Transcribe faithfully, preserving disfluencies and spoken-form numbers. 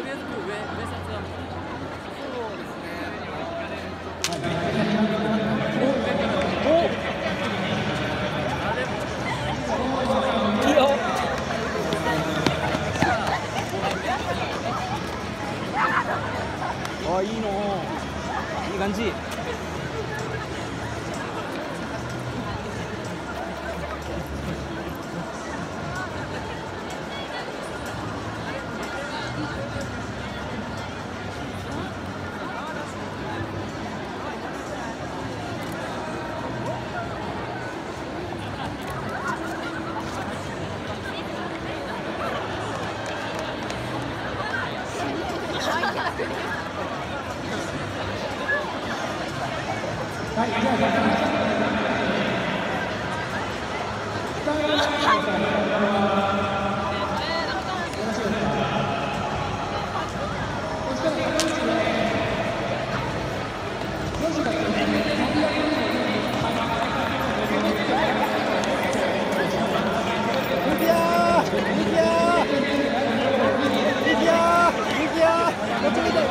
とりあえずもう上、上札はもう。そうですね。あ、でも。いいよ。あ、いいの。いい感じ。はい、ありがとうございます。こっち見て